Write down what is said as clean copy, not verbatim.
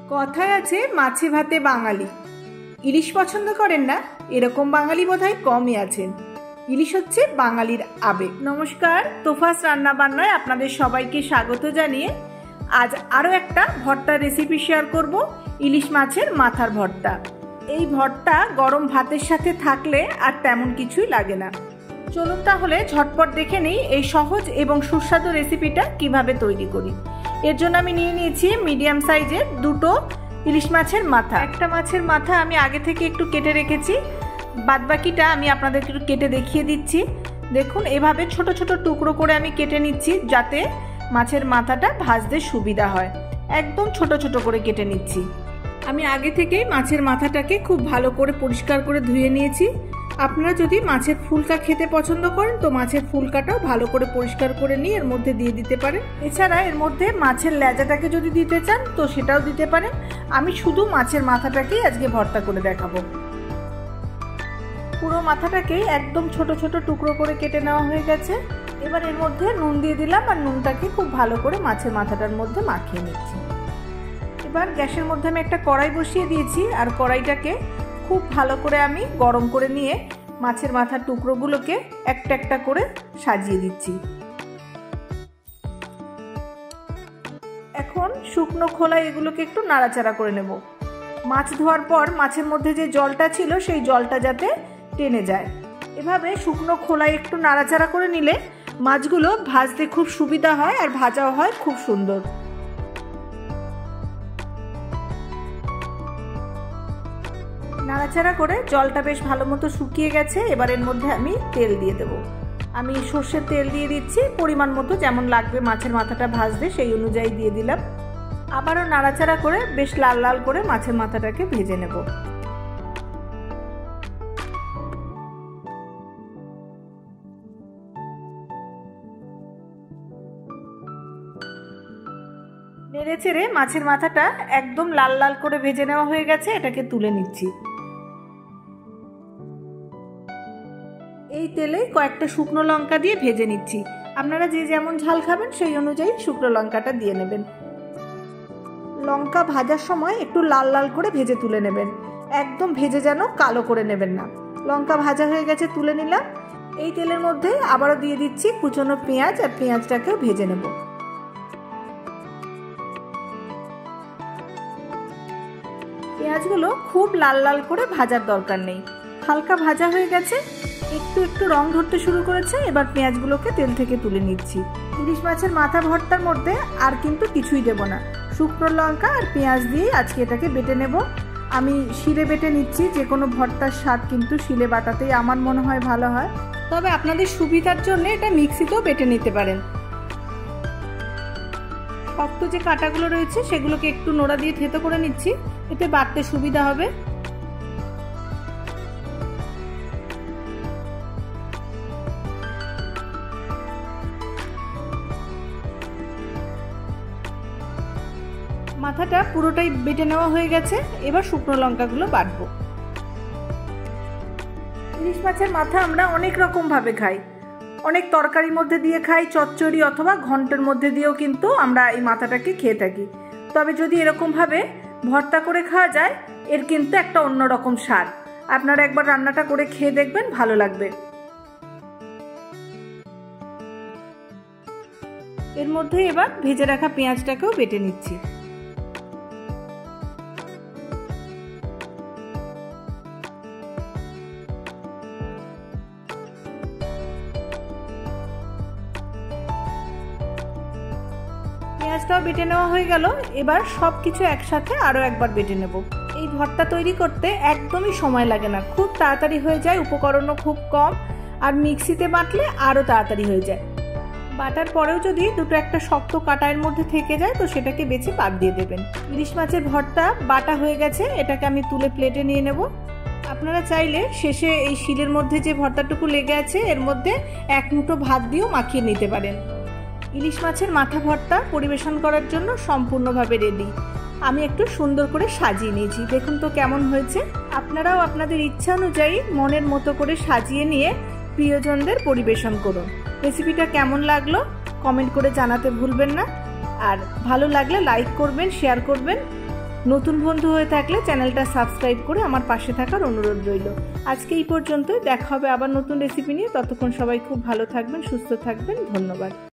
কথায় আছে মাছে ভাতে বাঙালি। ইলিশ পছন্দ করেন না এরকম বাঙালি বোধহয় কমই আছেন। ইলিশ হচ্ছে বাঙালির আবেগ। নমস্কার, তোফাস রান্না বান্নায় আপনাদের সবাইকে স্বাগত জানিয়ে আজ আরও একটা ভর্তার রেসিপি শেয়ার করব, ইলিশ মাছের মাথার ভর্তা। এই ভর্তা গরম ভাতের সাথে থাকলে আর তেমন কিছুই লাগে না। চলুন তাহলে ঝটপট দেখে নিই এই সহজ এবং সুস্বাদু রেসিপিটা কিভাবে তৈরি করি। এর জন্য আমি নিয়ে নিয়েছি মিডিয়াম সাইজের দুটো ইলিশ মাছের মাথা। একটা মাছের মাথা আমি আগে থেকে একটু কেটে রেখেছি, বাদবাকিটা আমি আপনাদেরকে একটু কেটে দেখিয়ে দিচ্ছি। দেখুন, এভাবে ছোট ছোট টুকরো করে আমি কেটে নিচ্ছি যাতে মাছের মাথাটা ভাজতে সুবিধা হয়। একদম ছোট ছোট করে কেটে নিচ্ছি। আমি আগে থেকেই মাছের মাথাটাকে খুব ভালো করে পরিষ্কার করে ধুয়ে নিয়েছি। আপনারা যদি মাছের ফুলকা খেতে পছন্দ করেন তো মাছের ফুলকাটাও ভালো করে পরিষ্কার করে নিয়ে এর মধ্যে দিয়ে দিতে পারেন। এছাড়া এর মধ্যে মাছের লেজাটাকে যদি দিতে চান তো সেটাও দিতে পারেন। আমি শুধু মাছের মাথাটাকেই আজকে ভর্তা করে দেখাবো। পুরো মাথাটাকেই একদম ছোট ছোট টুকরো করে কেটে নেওয়া হয়ে গেছে। এবার এর মধ্যে নুন দিয়ে দিলাম আর নুনটাকে খুব ভালো করে মাছের মাথাটার মধ্যে মাখিয়ে নিচ্ছি। এবার গ্যাসের মধ্যে আমি একটা কড়াই বসিয়ে দিয়েছি আর কড়াইটাকে খুব ভালো করে আমি গরম করে নিয়ে মাছের মাথার টুকরোগুলোকে একটা একটা করে সাজিয়ে দিচ্ছি। এখন শুকনো খোলায় এগুলোকে একটু নাড়াচাড়া করে নেব। মাছ ধোয়ার পর মাছের মধ্যে যে জলটা ছিল সেই জলটা যাতে টেনে যায়। এভাবে শুকনো খোলায় একটু নাড়াচাড়া করে নিলে মাছগুলো ভাজতে খুব সুবিধা হয় আর ভাজাও হয় খুব সুন্দর। নাড়াচাড়া করে জলটা বেশ ভালো মতো শুকিয়ে গেছে। এবার এর মধ্যে আমি তেল দিয়ে দেব। আমি সর্ষের তেল দিয়ে দিচ্ছি পরিমাণ মতো, যেমন লাগবে মাছের মাথাটা ভাজতে সেই অনুযায়ী দিয়ে দিলাম। আবারও নাড়াচাড়া করে বেশ লাল লাল করে মাছের মাথাটাকে ভেজে নেব। নেড়ে চেড়ে মাছের মাথাটা একদম লাল লাল করে ভেজে নেওয়া হয়ে গেছে। এটাকে তুলে নিচ্ছি। এই তেলে কয়েকটা শুকনো লঙ্কা দিয়ে ভেজে নিচ্ছি। আপনারা যে যেমন ঝাল খাবেন সেই অনুযায়ী শুকনো লঙ্কাটা দিয়ে নেবেন। লঙ্কা ভাজার সময় একটু লাল লাল করে ভেজে তুলে নেবেন, একদম ভেজে যেন কালো করে নেবেন না। লঙ্কা ভাজা হয়ে গেছে, তুলে নিলাম। এই তেলের মধ্যে আবারও দিয়ে দিচ্ছি কুচনো পেঁয়াজ আর পেঁয়াজটাকেও ভেজে নেব। পেঁয়াজগুলো খুব লাল লাল করে ভাজার দরকার নেই, হালকা ভাজা হয়ে গেছে, একটু একটু রং ধরতে শুরু করেছে। এবার পেঁয়াজগুলোকে তেল থেকে তুলে নিচ্ছি। ইলিশ মাছের মাথা ভর্তার মধ্যে আর কিন্তু কিছুই দেব না, শুকনো লঙ্কা আর পেঁয়াজ দিয়ে আজকে এটাকে বেটে নেব। আমি শিলে বেটে নিচ্ছি। যে কোনো ভর্তার স্বাদ কিন্তু শিলে বাটাতেই আমার মনে হয় ভালো হয়, তবে আপনাদের সুবিধার জন্য এটা মিক্সিতেও বেটে নিতে পারেন। শক্ত যে কাঁটাগুলো রয়েছে সেগুলোকে একটু নোড়া দিয়ে থেতো করে নিচ্ছি, এতে বাটতে সুবিধা হবে। মাথাটা পুরোটাই বেটে নেওয়া হয়ে গেছে। এবার শুকনো লঙ্কাগুলো বাটবো। ইলিশ মাছের মাথা আমরা অনেক রকম ভাবে খাই, অনেক তরকারির মধ্যে দিয়ে খাই, চচ্চড়ি অথবা ঘন্টের মধ্যে দিয়েও কিন্তু আমরা এই মাথাটাকে খেয়ে থাকি। তবে যদি এরকমভাবে ভর্তা করে খাওয়া যায় এর কিন্তু একটা অন্যরকম স্বাদ। আপনারা একবার রান্নাটা করে খেয়ে দেখবেন, ভালো লাগবে। এর মধ্যে এবার ভেজে রাখা পেঁয়াজটাকেও বেটে নিচ্ছি। পেঁয়াজটাও বেটে নেওয়া হয়ে গেল। এবার সব কিছু একসাথে আরও একবার বেটে নেব। এই ভর্তা তৈরি করতে একদমই সময় লাগে না, খুব তাড়াতাড়ি হয়ে যায়, উপকরণও খুব কম, আর মিক্সিতে বাটলে আরও তাড়াতাড়ি হয়ে যায়। বাটার পরেও যদি দুটো একটা শক্ত কাঁটার মধ্যে থেকে যায় তো সেটাকে বেছে বাদ দিয়ে দেবেন। ইলিশ মাছের ভর্তা বাটা হয়ে গেছে, এটাকে আমি তুলে প্লেটে নিয়ে নেব। আপনারা চাইলে শেষে এই শিলের মধ্যে যে ভর্তাটুকু লেগে আছে এর মধ্যে এক মুঠো ভাত দিয়েও মাখিয়ে নিতে পারেন। ইলিশ মাছের মাথা ভর্তা পরিবেশন করার জন্য সম্পূর্ণভাবে রেডি। আমি একটু সুন্দর করে সাজিয়ে নিয়েছি, দেখুন তো কেমন হয়েছে। আপনারাও আপনাদের ইচ্ছা অনুযায়ী মনের মতো করে সাজিয়ে নিয়ে প্রিয়জনদের পরিবেশন করুন। রেসিপিটা কেমন লাগলো কমেন্ট করে জানাতে ভুলবেন না, আর ভালো লাগলে লাইক করবেন, শেয়ার করবেন। নতুন বন্ধু হয়ে থাকলে চ্যানেলটা সাবস্ক্রাইব করে আমার পাশে থাকার অনুরোধ রইল। আজকে এই পর্যন্ত, দেখা হবে আবার নতুন রেসিপি নিয়ে। ততক্ষণ সবাই খুব ভালো থাকবেন, সুস্থ থাকবেন। ধন্যবাদ।